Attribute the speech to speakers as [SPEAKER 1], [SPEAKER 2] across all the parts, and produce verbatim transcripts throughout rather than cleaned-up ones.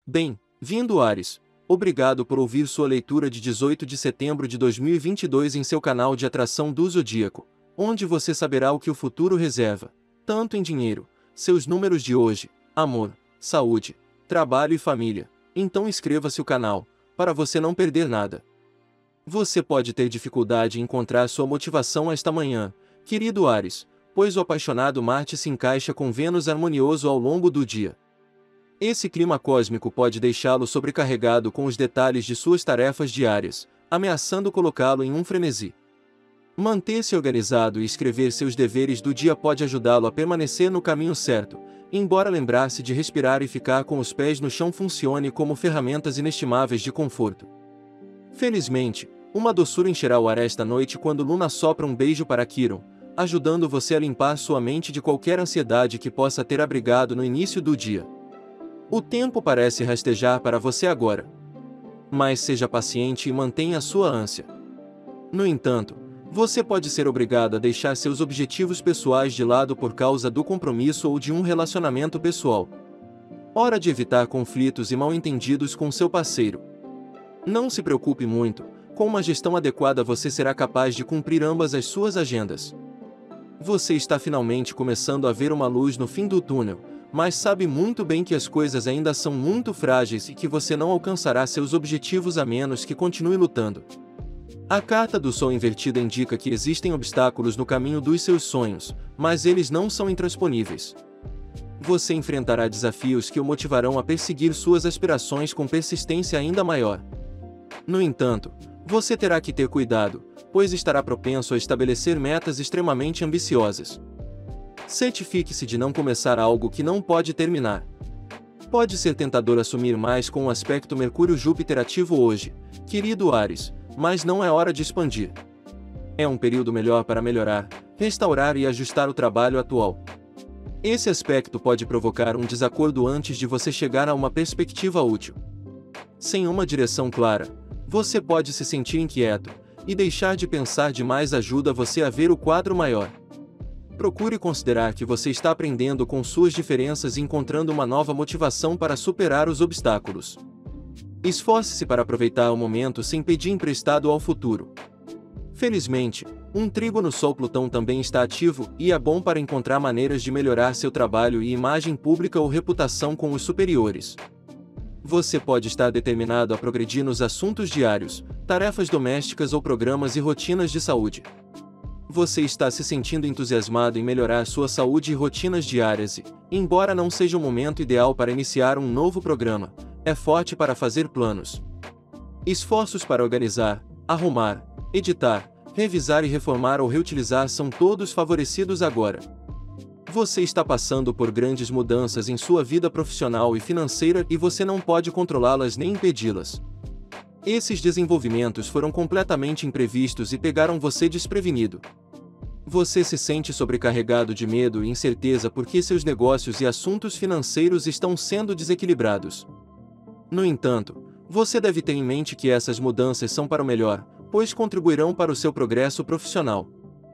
[SPEAKER 1] Bem-vindo, Áries. Obrigado por ouvir sua leitura de dezoito de setembro de dois mil e vinte e dois em seu canal de atração do Zodíaco, onde você saberá o que o futuro reserva, tanto em dinheiro, seus números de hoje, amor, saúde, trabalho e família. Então inscreva-se no canal, para você não perder nada. Você pode ter dificuldade em encontrar sua motivação esta manhã, querido Áries, pois o apaixonado Marte se encaixa com Vênus harmonioso ao longo do dia. Esse clima cósmico pode deixá-lo sobrecarregado com os detalhes de suas tarefas diárias, ameaçando colocá-lo em um frenesi. Manter-se organizado e escrever seus deveres do dia pode ajudá-lo a permanecer no caminho certo, embora lembrar-se de respirar e ficar com os pés no chão funcione como ferramentas inestimáveis de conforto. Felizmente, uma doçura encherá o ar esta noite quando Luna sopra um beijo para Quiron, ajudando você a limpar sua mente de qualquer ansiedade que possa ter abrigado no início do dia. O tempo parece rastejar para você agora. Mas seja paciente e mantenha a sua ânsia. No entanto, você pode ser obrigado a deixar seus objetivos pessoais de lado por causa do compromisso ou de um relacionamento pessoal. Hora de evitar conflitos e mal-entendidos com seu parceiro. Não se preocupe muito, com uma gestão adequada você será capaz de cumprir ambas as suas agendas. Você está finalmente começando a ver uma luz no fim do túnel, mas sabe muito bem que as coisas ainda são muito frágeis e que você não alcançará seus objetivos a menos que continue lutando. A carta do Sol invertida indica que existem obstáculos no caminho dos seus sonhos, mas eles não são intransponíveis. Você enfrentará desafios que o motivarão a perseguir suas aspirações com persistência ainda maior. No entanto, você terá que ter cuidado, pois estará propenso a estabelecer metas extremamente ambiciosas. Certifique-se de não começar algo que não pode terminar. Pode ser tentador assumir mais com o aspecto Mercúrio-Júpiter ativo hoje, querido Áries, mas não é hora de expandir. É um período melhor para melhorar, restaurar e ajustar o trabalho atual. Esse aspecto pode provocar um desacordo antes de você chegar a uma perspectiva útil. Sem uma direção clara, você pode se sentir inquieto, e deixar de pensar demais ajuda você a ver o quadro maior. Procure considerar que você está aprendendo com suas diferenças e encontrando uma nova motivação para superar os obstáculos. Esforce-se para aproveitar o momento sem pedir emprestado ao futuro. Felizmente, um trígono Sol-Plutão também está ativo e é bom para encontrar maneiras de melhorar seu trabalho e imagem pública ou reputação com os superiores. Você pode estar determinado a progredir nos assuntos diários, tarefas domésticas ou programas e rotinas de saúde. Você está se sentindo entusiasmado em melhorar sua saúde e rotinas diárias e, embora não seja o momento ideal para iniciar um novo programa, é forte para fazer planos. Esforços para organizar, arrumar, editar, revisar e reformar ou reutilizar são todos favorecidos agora. Você está passando por grandes mudanças em sua vida profissional e financeira e você não pode controlá-las nem impedi-las. Esses desenvolvimentos foram completamente imprevistos e pegaram você desprevenido. Você se sente sobrecarregado de medo e incerteza porque seus negócios e assuntos financeiros estão sendo desequilibrados. No entanto, você deve ter em mente que essas mudanças são para o melhor, pois contribuirão para o seu progresso profissional.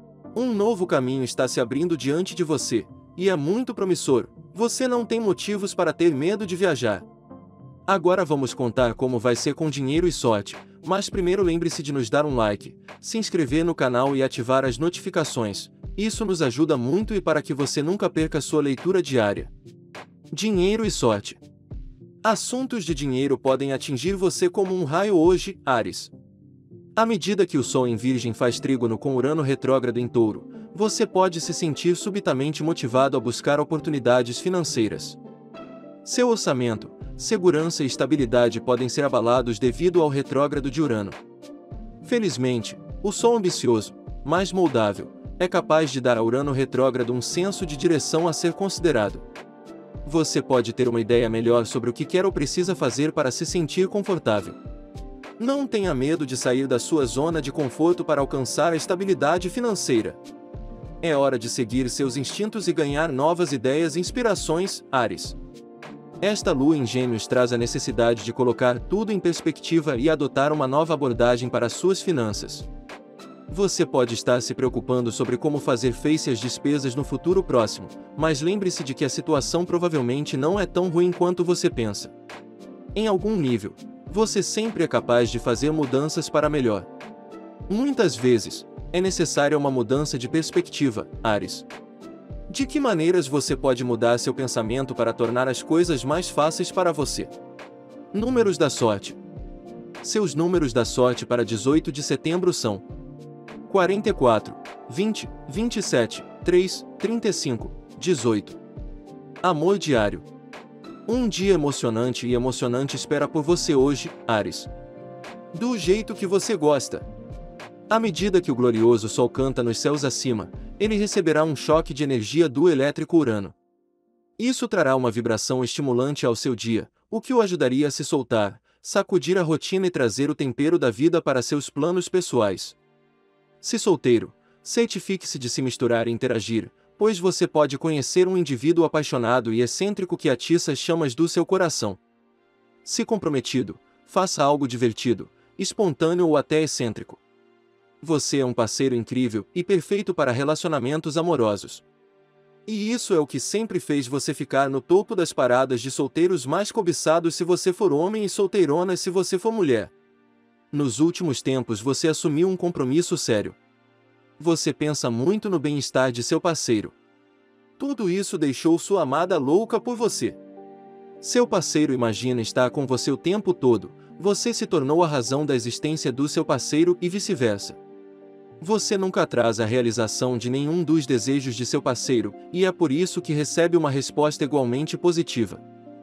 [SPEAKER 1] Um novo caminho está se abrindo diante de você, e é muito promissor. Você não tem motivos para ter medo de viajar. Agora vamos contar como vai ser com dinheiro e sorte, mas primeiro lembre-se de nos dar um like, se inscrever no canal e ativar as notificações, isso nos ajuda muito e para que você nunca perca sua leitura diária. Dinheiro e sorte. Assuntos de dinheiro podem atingir você como um raio hoje, Áries. À medida que o Sol em Virgem faz trígono com Urano retrógrado em Touro, você pode se sentir subitamente motivado a buscar oportunidades financeiras. Seu orçamento, segurança e estabilidade podem ser abalados devido ao retrógrado de Urano. Felizmente, o Sol ambicioso, mais moldável, é capaz de dar a Urano retrógrado um senso de direção a ser considerado. Você pode ter uma ideia melhor sobre o que quer ou precisa fazer para se sentir confortável. Não tenha medo de sair da sua zona de conforto para alcançar a estabilidade financeira. É hora de seguir seus instintos e ganhar novas ideias e inspirações, Áries. Esta lua em Gêmeos traz a necessidade de colocar tudo em perspectiva e adotar uma nova abordagem para suas finanças. Você pode estar se preocupando sobre como fazer face às despesas no futuro próximo, mas lembre-se de que a situação provavelmente não é tão ruim quanto você pensa. Em algum nível, você sempre é capaz de fazer mudanças para melhor. Muitas vezes, é necessária uma mudança de perspectiva, Áries. De que maneiras você pode mudar seu pensamento para tornar as coisas mais fáceis para você? Números da sorte. Seus números da sorte para dezoito de setembro são quarenta e quatro, vinte, vinte e sete, três, trinta e cinco, dezoito. Amor diário. Um dia emocionante e emocionante espera por você hoje, Áries. Do jeito que você gosta. À medida que o glorioso Sol canta nos céus acima, ele receberá um choque de energia do elétrico Urano. Isso trará uma vibração estimulante ao seu dia, o que o ajudaria a se soltar, sacudir a rotina e trazer o tempero da vida para seus planos pessoais. Se solteiro, certifique-se de se misturar e interagir, pois você pode conhecer um indivíduo apaixonado e excêntrico que atiça as chamas do seu coração. Se comprometido, faça algo divertido, espontâneo ou até excêntrico. Você é um parceiro incrível e perfeito para relacionamentos amorosos. E isso é o que sempre fez você ficar no topo das paradas de solteiros mais cobiçados se você for homem e solteironas se você for mulher. Nos últimos tempos você assumiu um compromisso sério. Você pensa muito no bem-estar de seu parceiro. Tudo isso deixou sua amada louca por você. Seu parceiro imagina estar com você o tempo todo, você se tornou a razão da existência do seu parceiro e vice-versa. Você nunca traz a realização de nenhum dos desejos de seu parceiro, e é por isso que recebe uma resposta igualmente positiva.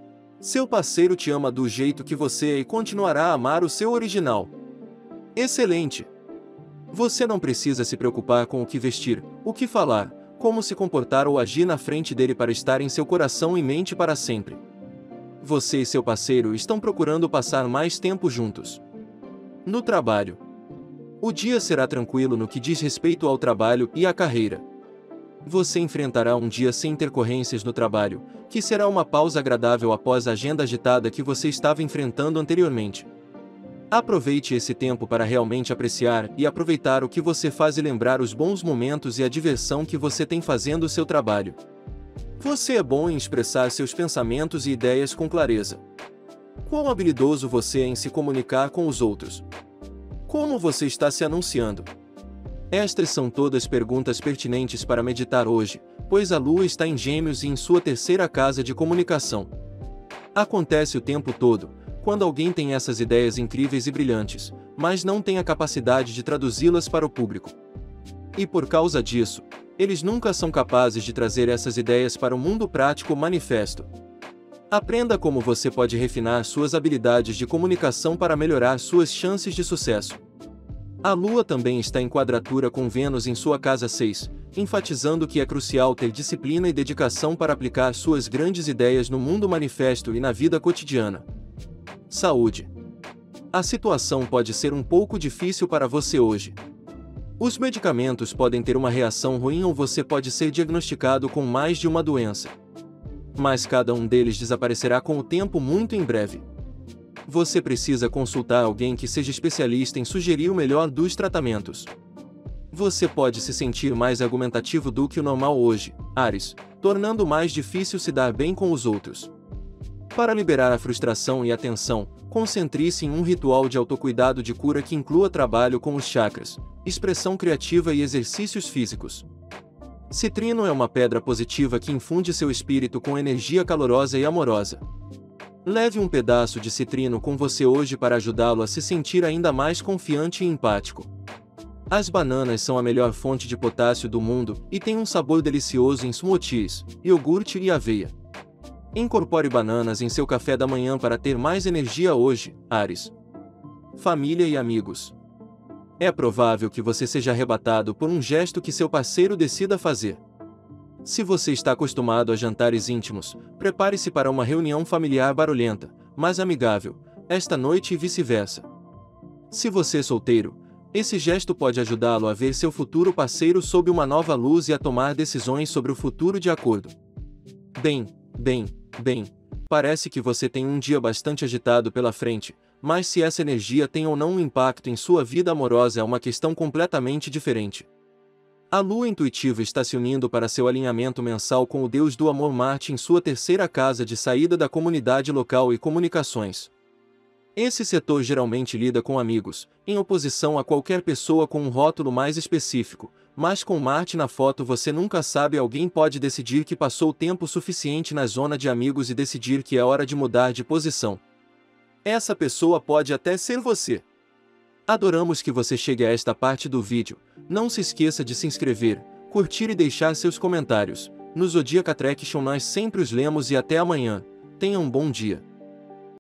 [SPEAKER 1] Seu parceiro te ama do jeito que você é e continuará a amar o seu original. Excelente! Você não precisa se preocupar com o que vestir, o que falar, como se comportar ou agir na frente dele para estar em seu coração e mente para sempre. Você e seu parceiro estão procurando passar mais tempo juntos. No trabalho. O dia será tranquilo no que diz respeito ao trabalho e à carreira. Você enfrentará um dia sem intercorrências no trabalho, que será uma pausa agradável após a agenda agitada que você estava enfrentando anteriormente. Aproveite esse tempo para realmente apreciar e aproveitar o que você faz e lembrar os bons momentos e a diversão que você tem fazendo o seu trabalho. Você é bom em expressar seus pensamentos e ideias com clareza. Quão habilidoso você é em se comunicar com os outros? Como você está se anunciando? Estas são todas perguntas pertinentes para meditar hoje, pois a Lua está em Gêmeos e em sua terceira casa de comunicação. Acontece o tempo todo, quando alguém tem essas ideias incríveis e brilhantes, mas não tem a capacidade de traduzi-las para o público. E por causa disso, eles nunca são capazes de trazer essas ideias para o mundo prático manifesto. Aprenda como você pode refinar suas habilidades de comunicação para melhorar suas chances de sucesso. A Lua também está em quadratura com Vênus em sua casa seis, enfatizando que é crucial ter disciplina e dedicação para aplicar suas grandes ideias no mundo manifesto e na vida cotidiana. Saúde. A situação pode ser um pouco difícil para você hoje. Os medicamentos podem ter uma reação ruim ou você pode ser diagnosticado com mais de uma doença. Mas cada um deles desaparecerá com o tempo muito em breve. Você precisa consultar alguém que seja especialista em sugerir o melhor dos tratamentos. Você pode se sentir mais argumentativo do que o normal hoje, Áries, tornando mais difícil se dar bem com os outros. Para liberar a frustração e a tensão, concentre-se em um ritual de autocuidado de cura que inclua trabalho com os chakras, expressão criativa e exercícios físicos. Citrino é uma pedra positiva que infunde seu espírito com energia calorosa e amorosa. Leve um pedaço de citrino com você hoje para ajudá-lo a se sentir ainda mais confiante e empático. As bananas são a melhor fonte de potássio do mundo e têm um sabor delicioso em smoothies, iogurte e aveia. Incorpore bananas em seu café da manhã para ter mais energia hoje, Áries. Família e amigos. É provável que você seja arrebatado por um gesto que seu parceiro decida fazer. Se você está acostumado a jantares íntimos, prepare-se para uma reunião familiar barulhenta, mas amigável, esta noite e vice-versa. Se você é solteiro, esse gesto pode ajudá-lo a ver seu futuro parceiro sob uma nova luz e a tomar decisões sobre o futuro de acordo. Bem, bem, bem, parece que você tem um dia bastante agitado pela frente, mas se essa energia tem ou não um impacto em sua vida amorosa é uma questão completamente diferente. A Lua intuitiva está se unindo para seu alinhamento mensal com o Deus do Amor Marte em sua terceira casa de saída da comunidade local e comunicações, Esse setor geralmente lida com amigos, em oposição a qualquer pessoa com um rótulo mais específico, mas com Marte na foto você nunca sabe. Alguém pode decidir que passou tempo suficiente na zona de amigos e decidir que é hora de mudar de posição. Essa pessoa pode até ser você. Adoramos que você chegue a esta parte do vídeo. Não se esqueça de se inscrever, curtir e deixar seus comentários. No Zodiac Attraction nós sempre os lemos e até amanhã. Tenha um bom dia.